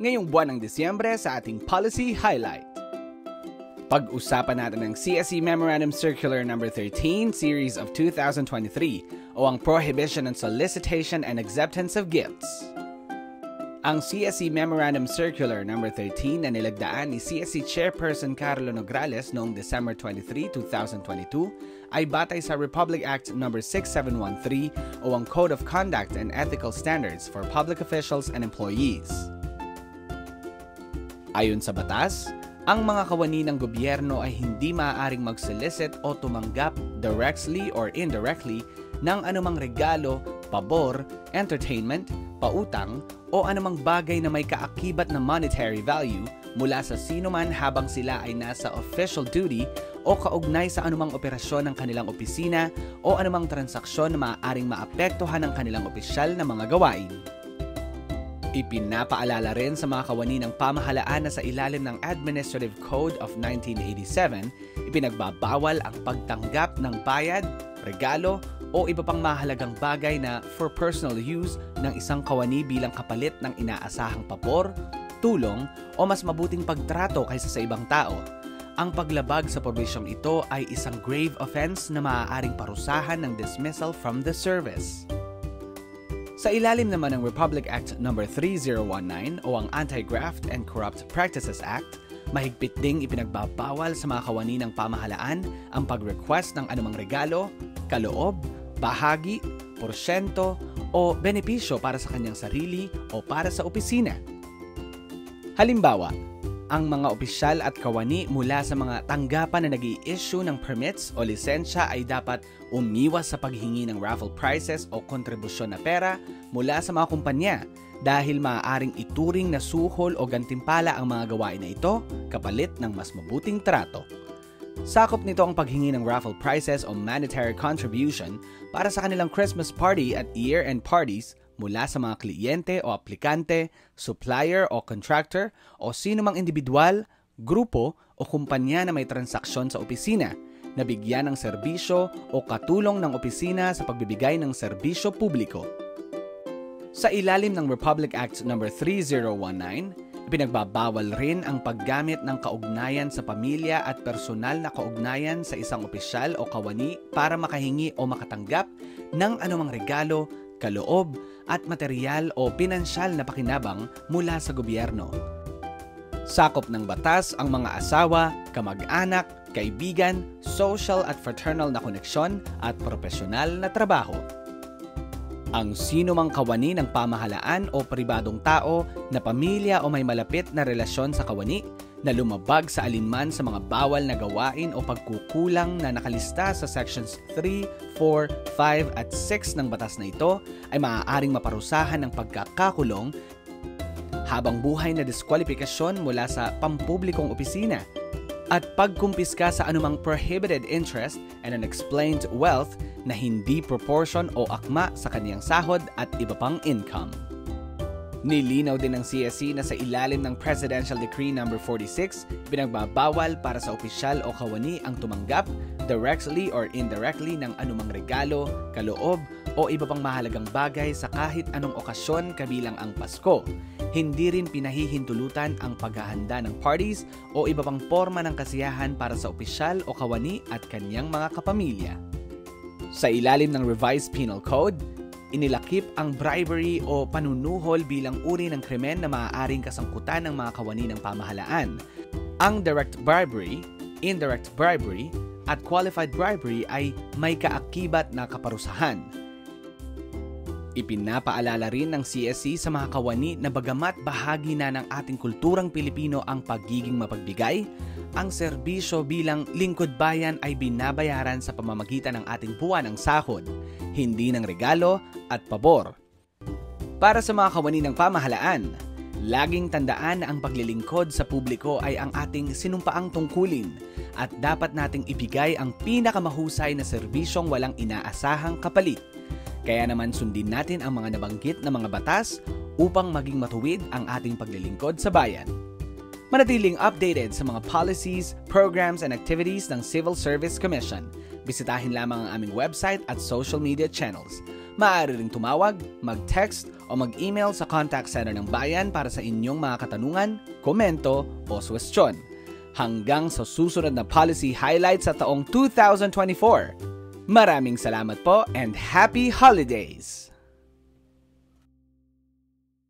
ngayong buwan ng Disyembre sa ating Policy Highlight. Pag-usapan natin ang CSE Memorandum Circular No. 13, Series of 2023 o ang Prohibition on Solicitation and Acceptance of Gifts. Ang CSE Memorandum Circular No. 13 na nilagdaan ni CSE Chairperson Carlo Nograles noong December 23, 2022 ay batay sa Republic Act No. 6713 o ang Code of Conduct and Ethical Standards for Public Officials and Employees. Ayon sa batas, ang mga kawani ng gobyerno ay hindi maaaring mag-solicit o tumanggap directly or indirectly ng anumang regalo, pabor, entertainment, pautang, o anumang bagay na may kaakibat na monetary value mula sa sinuman habang sila ay nasa official duty o kaugnay sa anumang operasyon ng kanilang opisina o anumang transaksyon na maaaring maapektuhan ng kanilang opisyal na mga gawain. Ipinapaalala rin sa mga kawani ng pamahalaan na sa ilalim ng Administrative Code of 1987, ipinagbabawal ang pagtanggap ng bayad, regalo, o iba pang mahalagang bagay na for personal use ng isang kawani bilang kapalit ng inaasahang pabor, tulong, o mas mabuting pagtrato kaysa sa ibang tao. Ang paglabag sa probisyong ito ay isang grave offense na maaaring parusahan ng dismissal from the service. Sa ilalim naman ng Republic Act No. 3019 o ang Anti-Graft and Corrupt Practices Act, mahigpit ding ipinagbabawal sa mga kawani ng pamahalaan ang pag-request ng anumang regalo, kaloob, bahagi, porsyento, o benepisyo para sa kanyang sarili o para sa opisina. Halimbawa, ang mga opisyal at kawani mula sa mga tanggapan na nag-i-issue ng permits o lisensya ay dapat umiwas sa paghingi ng raffle prizes o kontribusyon na pera mula sa mga kumpanya dahil maaaring ituring na suhol o gantimpala ang mga gawain na ito kapalit ng mas mabuting trato. Sakop nito ang paghingi ng raffle prizes o monetary contribution para sa kanilang Christmas party at year-end parties mula sa mga kliyente o aplikante, supplier o contractor o sino mang individual, grupo o kumpanya na may transaksyon sa opisina na bigyan ng serbisyo o katulong ng opisina sa pagbibigay ng serbisyo publiko. Sa ilalim ng Republic Act No. 3019, ipinagbabawal rin ang paggamit ng kaugnayan sa pamilya at personal na kaugnayan sa isang opisyal o kawani para makahingi o makatanggap ng anumang regalo, kaloob, at material o pinansyal na pakinabang mula sa gobyerno. Sakop ng batas ang mga asawa, kamag-anak, kaibigan, social at fraternal na koneksyon at profesional na trabaho. Ang sino mang kawani ng pamahalaan o pribadong tao na pamilya o may malapit na relasyon sa kawani na lumabag sa alinman sa mga bawal na gawain o pagkukulang na nakalista sa Sections 3, 4, 5 at 6 ng batas na ito ay maaaring maparusahan ng pagkakakulong habang buhay na diskwalifikasyon mula sa pampublikong opisina at pagkumpiska sa anumang prohibited interest and unexplained wealth na hindi proportion o akma sa kaniyang sahod at iba pang income. Nilinaw din ng CSE na sa ilalim ng Presidential Decree No. 46, pinagbabawal para sa opisyal o kawani ang tumanggap, directly or indirectly ng anumang regalo, kaloob o iba pang mahalagang bagay sa kahit anong okasyon kabilang ang Pasko. Hindi rin pinahihintulutan ang paghahanda ng parties o iba pang forma ng kasiyahan para sa opisyal o kawani at kanyang mga kapamilya. Sa ilalim ng Revised Penal Code, inilakip ang bribery o panunuhol bilang uri ng krimen na maaaring kasangkutan ng mga kawani ng pamahalaan. Ang direct bribery, indirect bribery, at qualified bribery ay may kaakibat na kaparusahan. Ipinapaalala rin ng CSE sa mga kawani na bagamat bahagi na ng ating kulturang Pilipino ang pagiging mapagbigay, ang serbisyo bilang lingkod bayan ay binabayaran sa pamamagitan ng ating buwanang sahod, hindi ng regalo at pabor. Para sa mga kawani ng pamahalaan, laging tandaan na ang paglilingkod sa publiko ay ang ating sinumpaang tungkulin at dapat nating ibigay ang pinakamahusay na serbisyong walang inaasahang kapalit. Kaya naman sundin natin ang mga nabanggit na mga batas upang maging matuwid ang ating paglilingkod sa bayan. Manatiling updated sa mga policies, programs, and activities ng Civil Service Commission. Bisitahin lamang ang aming website at social media channels. Maaari ring tumawag, mag-text o mag-email sa contact center ng bayan para sa inyong mga katanungan, komento o suwestyon. Hanggang sa susunod na policy highlights sa taong 2024. Maraming salamat po and happy holidays!